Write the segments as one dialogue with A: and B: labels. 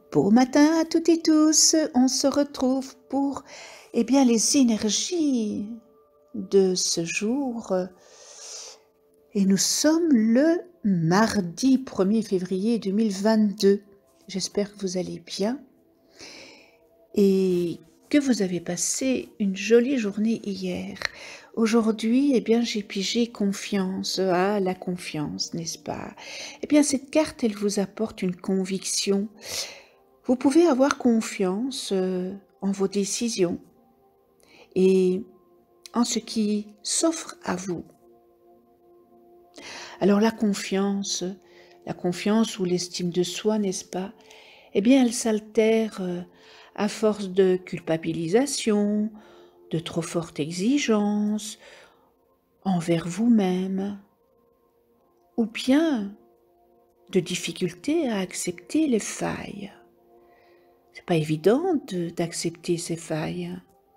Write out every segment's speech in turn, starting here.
A: Beau matin à toutes et tous, on se retrouve pour les énergies de ce jour. Et nous sommes le mardi 1er février 2022. J'espère que vous allez bien et que vous avez passé une jolie journée hier. Aujourd'hui, j'ai pigé confiance. Ah, la confiance, n'est-ce pas? Cette carte, elle vous apporte une conviction. Vous pouvez avoir confiance en vos décisions et en ce qui s'offre à vous. Alors la confiance ou l'estime de soi, n'est-ce pas? Elle s'altère à force de culpabilisation, de trop forte exigence envers vous-même, ou bien de difficulté à accepter les failles. C'est pas évident d'accepter ces failles.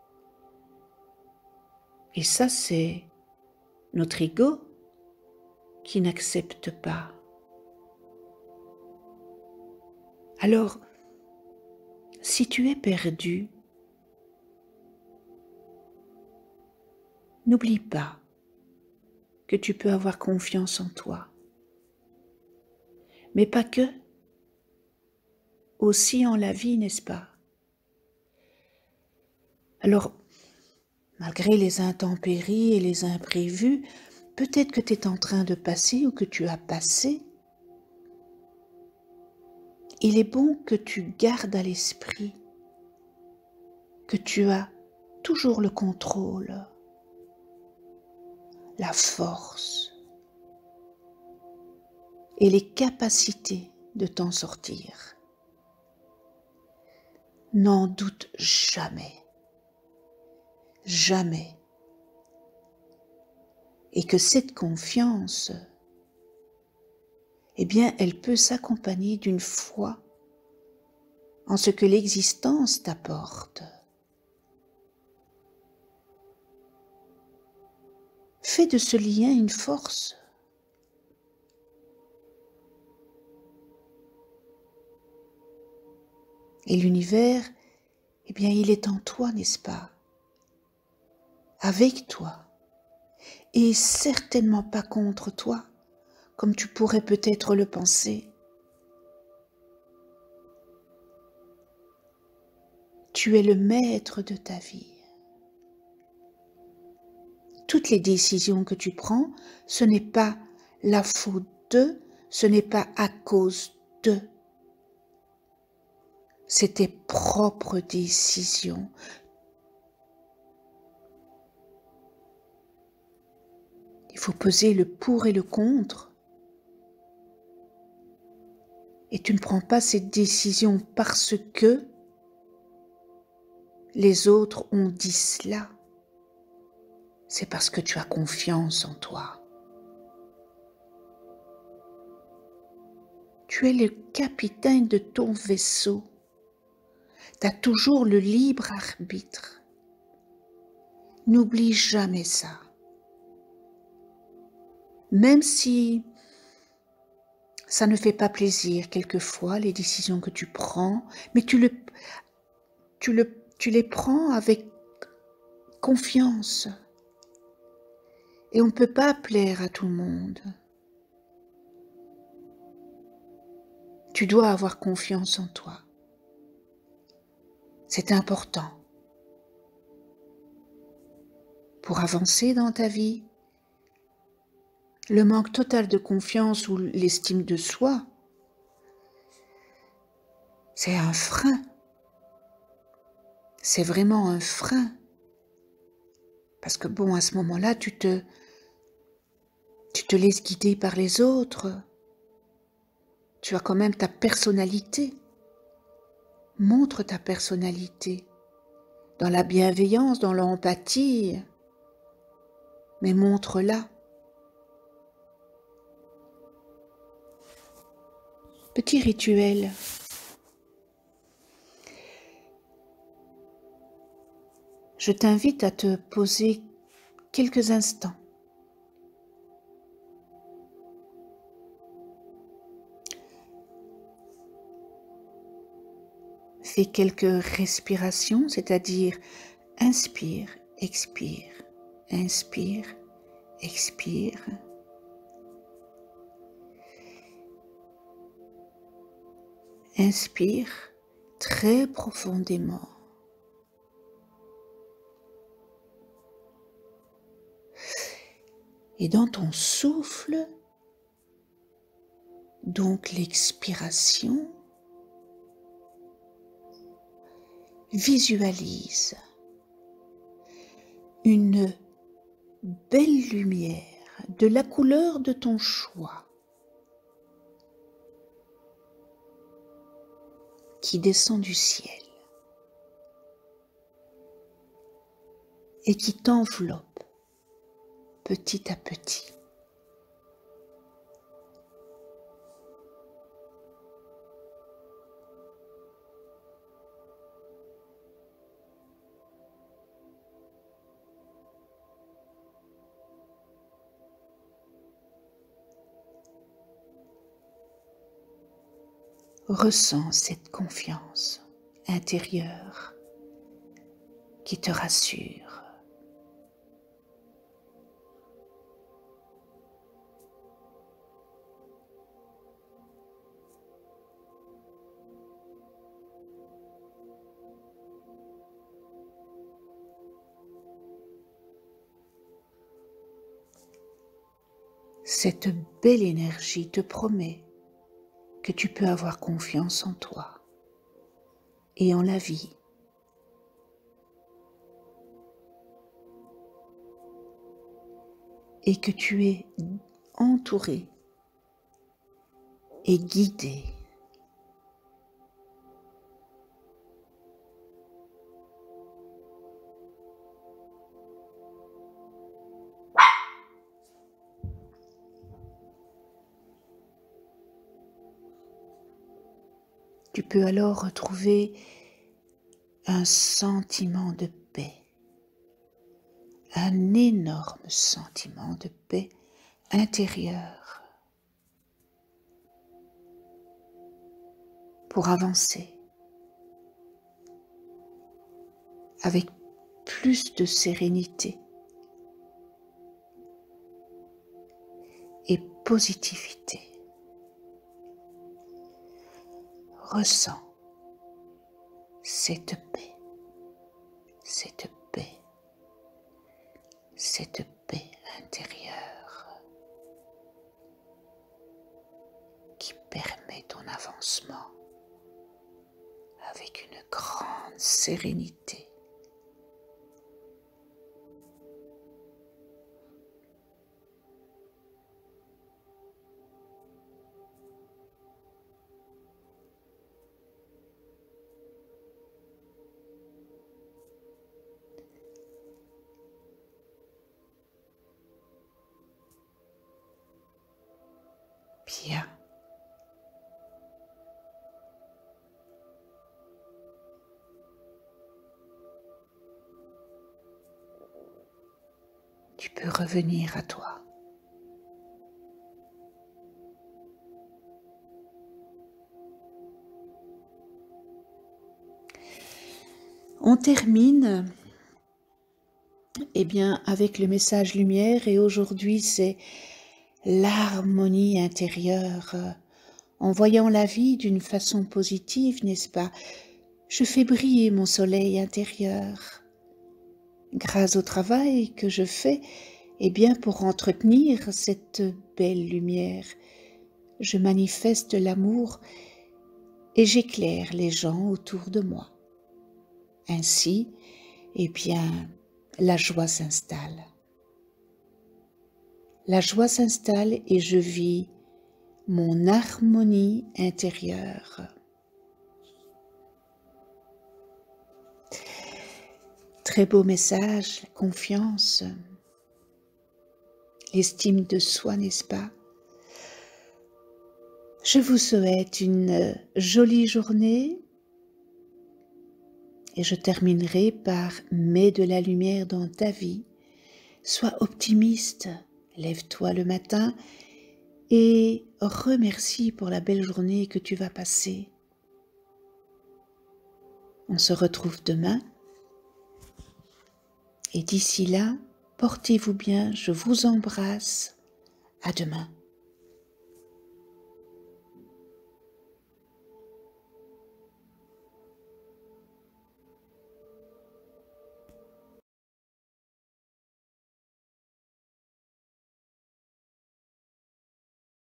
A: Et ça, c'est notre ego qui n'accepte pas. Alors, si tu es perdu, n'oublie pas que tu peux avoir confiance en toi. Mais pas que, aussi en la vie, n'est-ce pas? Alors, malgré les intempéries et les imprévus, peut-être que tu es en train de passer ou que tu as passé, il est bon que tu gardes à l'esprit que tu as toujours le contrôle, la force et les capacités de t'en sortir. N'en doute jamais, jamais. Et que cette confiance, elle peut s'accompagner d'une foi en ce que l'existence t'apporte. Fais de ce lien une force. Et l'univers, il est en toi, n'est-ce pas? Avec toi. Et certainement pas contre toi, comme tu pourrais peut-être le penser. Tu es le maître de ta vie. Toutes les décisions que tu prends, ce n'est pas la faute de, ce n'est pas à cause de. C'est tes propres décisions. Il faut peser le pour et le contre. Et tu ne prends pas cette décision parce que les autres ont dit cela. C'est parce que tu as confiance en toi. Tu es le capitaine de ton vaisseau. Tu as toujours le libre arbitre. N'oublie jamais ça. Même si ça ne fait pas plaisir quelquefois, les décisions que tu prends, mais tu les prends avec confiance. Et on ne peut pas plaire à tout le monde. Tu dois avoir confiance en toi. C'est important. Pour avancer dans ta vie, le manque total de confiance ou l'estime de soi, c'est un frein. C'est vraiment un frein. Parce que à ce moment-là, tu te laisses guider par les autres. Tu as quand même ta personnalité. Montre ta personnalité. Dans la bienveillance, dans l'empathie. Mais montre-la. Petit rituel. Je t'invite à te poser quelques instants. Fais quelques respirations, c'est-à-dire inspire, expire, inspire, expire. Inspire très profondément. Et dans ton souffle, donc l'expiration, visualise une belle lumière de la couleur de ton choix qui descend du ciel et qui t'enveloppe petit à petit. Ressens cette confiance intérieure qui te rassure. Cette belle énergie te promet que tu peux avoir confiance en toi et en la vie. Et que tu es entouré et guidé. Tu peux alors retrouver un sentiment de paix, un énorme sentiment de paix intérieure pour avancer avec plus de sérénité et positivité. Ressens cette paix, cette paix, cette paix intérieure qui permet ton avancement avec une grande sérénité. Bien. Tu peux revenir à toi. On termine avec le message lumière et aujourd'hui c'est l'harmonie intérieure. En voyant la vie d'une façon positive, n'est-ce pas? Je fais briller mon soleil intérieur. Grâce au travail que je fais, pour entretenir cette belle lumière, je manifeste l'amour et j'éclaire les gens autour de moi. Ainsi, la joie s'installe. La joie s'installe et je vis mon harmonie intérieure. Très beau message, la confiance, l'estime de soi, n'est-ce pas? Je vous souhaite une jolie journée et je terminerai par « Mets de la lumière dans ta vie, sois optimiste, lève-toi le matin et remercie pour la belle journée que tu vas passer. On se retrouve demain. Et d'ici là, portez-vous bien, je vous embrasse. À demain.